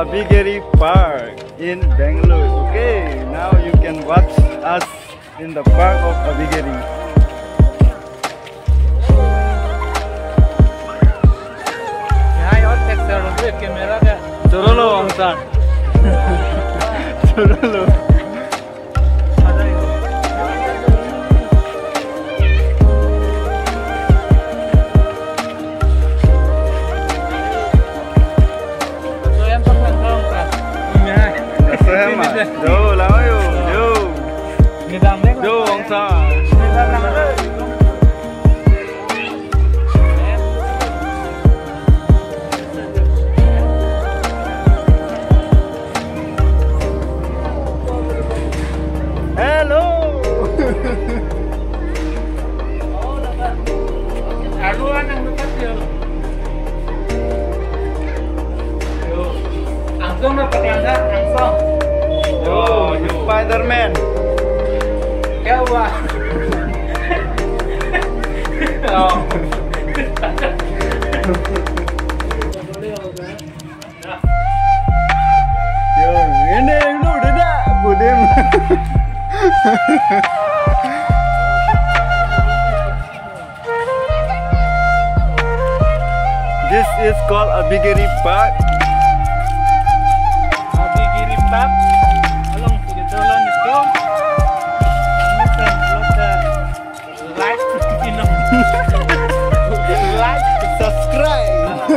Abhigiri Park in Bangalore. Okay, now you can watch us in the park of Abhigiri. Chorolo angsa. Chorolo. Yo, lama yo. Yo, angsa. Hello. Aduan yang dekat yo. Yo, langsung dapat langgar langsung. Yo, Spider-Man. Kawa. Oh. Yo, ini lu udah dah, Budem. This is called Abhigiri Park. Abhigiri Park. Along to the Dolan is go. Like, you know. Like, Subscribe.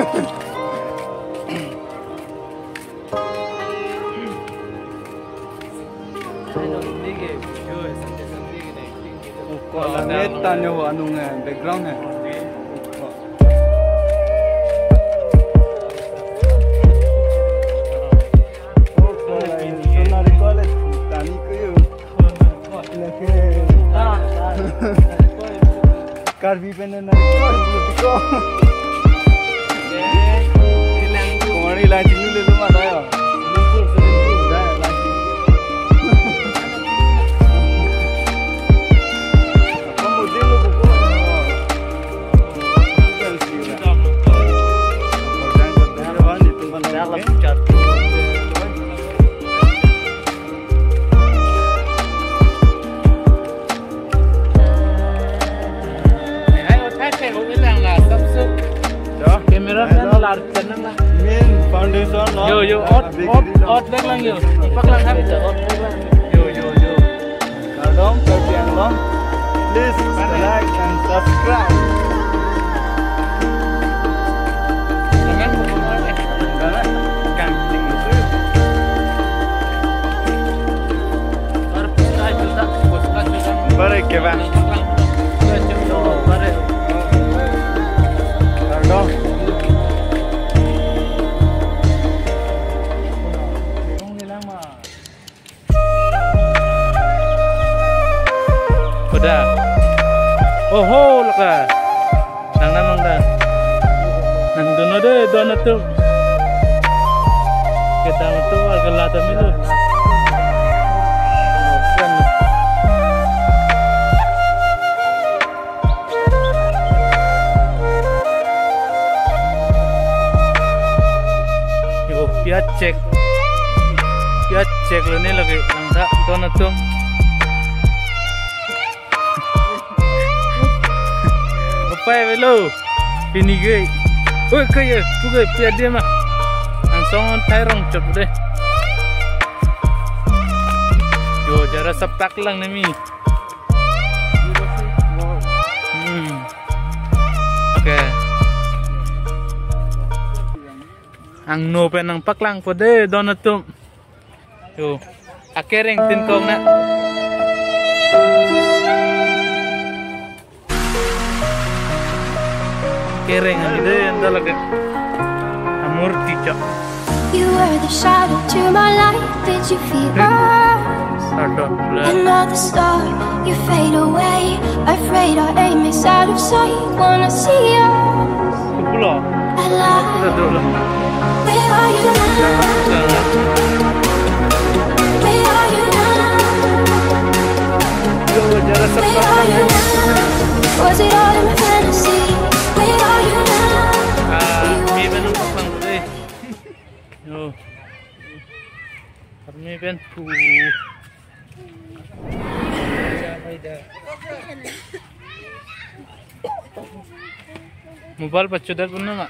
Langit tanya anu background है. Karbi pene na ko. Kumari lancing dulu lu mah tayo. Foundation yo, out back lang yo. Ipak lang habis out back lang. Yo. Kadang bagian long. Please like and subscribe. Jangan berkomentar. Jangan kancing itu. Subscribe juga. Bare ke bang. Bare. Kadang. Udah. Oh, laka. Nang namang dah. Nang dono deh, dono tuh. Kita tuh agak lata milu. Yo, piat cek lo nih lagi langsa dono tuh. Apa velo? Ini gay. Oh kaya, tu gay piat dia mah. Langsung tairong cep deh. Yo, jara saptak lang nami. Oke. Ang no pe nang paklang po deh donatum. Yo, akereng tinkong na. Kereng ide yang talaga amor ticha. You were the shadow to my light. Did you feel us? Another star, you fade away. Afraid our aim is out of sight. Wanna see us alive. Where are you now? Where are you now? Where are you now? Was it all in my fantasy? Where are you now? Kami pen tu. Mobile pacudat pun nama.